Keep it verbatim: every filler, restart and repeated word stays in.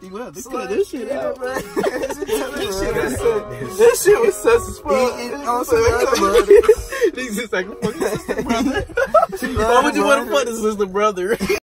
You have to cut this shit out. This shit was sus as fuck. Niggas just like, fuck his sister brother. Why would you want to fuck his sister brother?